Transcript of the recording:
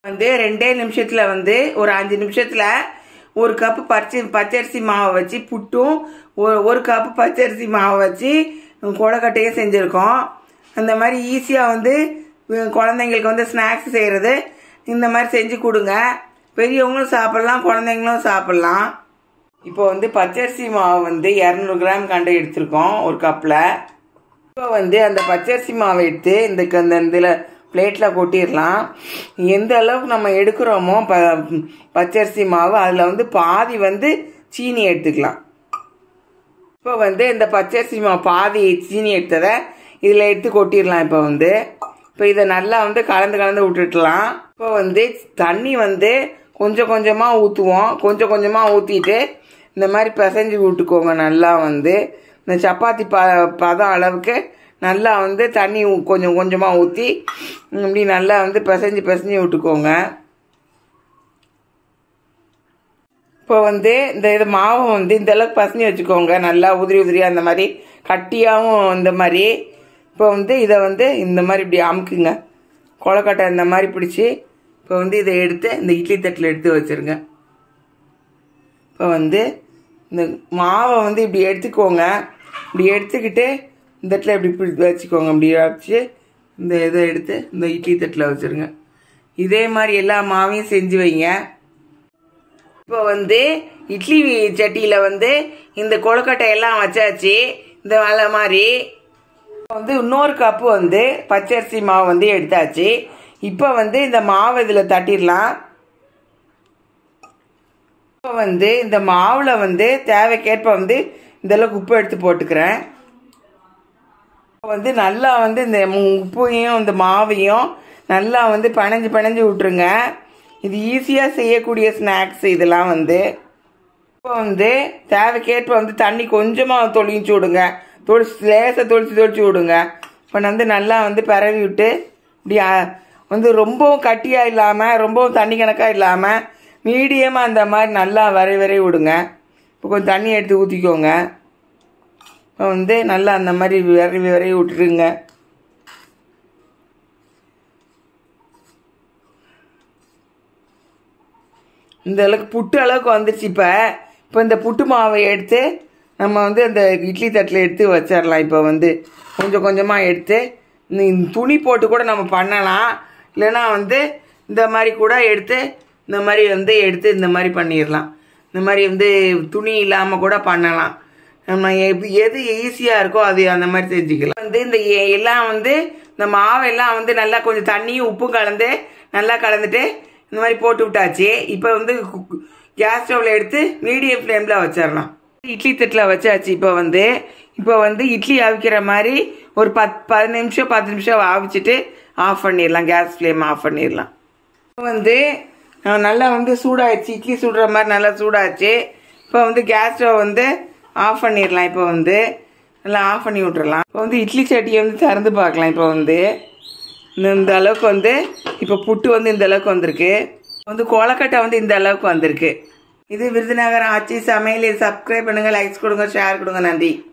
வந்து 2 நிமிஷத்தில் வந்து ஒரு 5 நிமிஷத்தில் 1 கப்பு பச்சரிசி மாவை வச்சு புட்டும் 1 கப்பு பச்சரிசி மாவை வச்சு கொழுக்கட்டையும் செஞ்சுருக்கோம். அந்த மாதிரி ஈஸியாக வந்து குழந்தைங்களுக்கு வந்து ஸ்நாக்ஸ் செய்கிறது இந்த மாதிரி செஞ்சு கொடுங்க. பெரியவங்களும் சாப்பிட்லாம், குழந்தைங்களும் சாப்பிட்லாம். இப்போ வந்து பச்சரிசி மாவு வந்து 200 கிராம் கண்டு எடுத்துருக்கோம் 1 கப்பில். இப்போ வந்து அந்த பச்சரிசி மாவை எடுத்து இந்த இதில் பிளேட்டில் கொட்டிடலாம். எந்த அளவுக்கு நம்ம எடுக்கிறோமோ பச்சரிசி மாவு அதில் வந்து பாதி வந்து சீனி எடுத்துக்கலாம். இப்போ வந்து இந்த பச்சரிசி மாவு பாதி சீனி எடுத்ததை இதில் எடுத்து கொட்டிடலாம். இப்போ இதை நல்லா வந்து கலந்து விட்டுடலாம். இப்போ வந்து தண்ணி வந்து கொஞ்சம் கொஞ்சமாக ஊற்றுவோம். கொஞ்சம் கொஞ்சமாக ஊற்றிட்டு இந்த மாதிரி பிசைஞ்சு விட்டுக்கோங்க. நல்லா வந்து இந்த சப்பாத்தி பதம் அளவுக்கு நல்லா வந்து தண்ணி கொஞ்சம் கொஞ்சமாக ஊற்றி இப்படி நல்லா வந்து பிசைஞ்சு விட்டுக்கோங்க. இப்போ வந்து இந்த மாவை வந்து இந்த அளவுக்கு பசஞ்சு வச்சுக்கோங்க. நல்லா உதிரியாக அந்த மாதிரி கட்டியாகவும் இந்த மாதிரி. இப்போ வந்து இதை வந்து இந்த மாதிரி இப்படி அமுக்குங்க. கொழுக்கட்டை இந்த மாதிரி பிடிச்சி இப்போ வந்து இதை எடுத்து இந்த இட்லி தட்டில் எடுத்து வச்சுருங்க. இப்போ வந்து இந்த மாவை வந்து இப்படி எடுத்துக்கோங்க. இப்படி எடுத்துக்கிட்டு இந்த தட்டில் இப்படி வச்சுக்கோங்க. இப்படி வச்சு இந்த இதை எடுத்து இந்த இட்லி தட்டில் வச்சுருங்க. இதே மாதிரி எல்லா மாவையும் செஞ்சு வைங்க. இப்போ வந்து இட்லி சட்டியில் வந்து இந்த கொழுக்கட்டை எல்லாம் வச்சாச்சு. இந்த வேலை மாதிரி வந்து இன்னொரு கப்பு வந்து பச்சரிசி மாவு வந்து எடுத்தாச்சு. இப்போ வந்து இந்த மாவு இதில் தட்டிடலாம். இப்போ வந்து இந்த மாவில் வந்து தேவைக்கேற்ப வந்து இதெல்லாம் உப்பு எடுத்து போட்டுக்கிறேன். இப்போ வந்து நல்லா வந்து இந்த உப்பையும் இந்த மாவையும் நல்லா வந்து பிணைஞ்சு விட்டுருங்க. இது ஈஸியாக செய்யக்கூடிய ஸ்நாக்ஸ் இதெல்லாம் வந்து. இப்போ வந்து தேவைக்கேற்ப வந்து தண்ணி கொஞ்சமாக தொளிச்சு விடுங்க. லேசாக தொளிச்சு விடுங்க. இப்போ வந்து நல்லா வந்து பரவி விட்டு இப்படி வந்து ரொம்பவும் கட்டியாக இல்லாமல் ரொம்பவும் தண்ணி கணக்காக இல்லாமல் மீடியமாக அந்த மாதிரி நல்லா வரை விடுங்க. இப்போ கொஞ்சம் தண்ணி எடுத்து ஊற்றிக்கோங்க. இப்போ வந்து நல்லா அந்த மாதிரி விரைவி விட்டுருங்க. இந்த அளவுக்கு புட்டு அளவுக்கு வந்துடுச்சு. இப்போ இந்த புட்டு மாவை எடுத்து நம்ம வந்து அந்த இட்லி தட்டில் எடுத்து வச்சிடலாம். இப்போ வந்து கொஞ்சம் கொஞ்சமாக எடுத்து துணி போட்டு கூட நம்ம பண்ணலாம். இல்லைன்னா வந்து இந்த மாதிரி கூட எடுத்து இந்த மாதிரி வந்து எடுத்து இந்த மாதிரி பண்ணிடலாம். இந்த மாதிரி வந்து துணி இல்லாமல் கூட பண்ணலாம். நம்ம எது ஈஸியாக இருக்கோ அது அந்த மாதிரி செஞ்சுக்கலாம். வந்து இந்த எல்லாம் வந்து இந்த மாவெல்லாம் வந்து நல்லா கொஞ்சம் தண்ணியும் உப்பும் கலந்து நல்லா கலந்துட்டு இந்த மாதிரி போட்டு விட்டாச்சு. இப்போ வந்து கேஸ் ஸ்டவ்வில் எடுத்து மீடியம் ஃப்ளேமில் வச்சிடலாம். இட்லி தட்டில் வச்சாச்சு. இப்போ வந்து இட்லி அவிக்கிற மாதிரி ஒரு 10 நிமிஷம் அவிச்சிட்டு ஆஃப் பண்ணிடலாம். கேஸ் ஃப்ளேம் ஆஃப் பண்ணிடலாம். இப்போ வந்து நல்லா வந்து சூடாகிடுச்சு. இட்லி சுடுற மாதிரி நல்லா சூடாச்சு. இப்போ வந்து கேஸ் ஸ்டவ் வந்து ஆஃப் பண்ணிடலாம். இப்போ வந்து நல்லா ஆஃப் பண்ணி விட்டுறலாம். இப்போ வந்து இட்லி சட்டியை வந்து திறந்து பார்க்கலாம். இப்போ வந்து இந்த அளவுக்கு வந்து இப்போ புட்டு வந்து இந்த அளவுக்கு வந்திருக்கு. வந்து கொழுக்கட்டை வந்து இந்த அளவுக்கு வந்திருக்கு. இது விருதுநகர் ஆச்சி சமையல். சப்ஸ்கிரைப் பண்ணுங்கள், லைக்ஸ் கொடுங்க, ஷேர் கொடுங்க. நன்றி.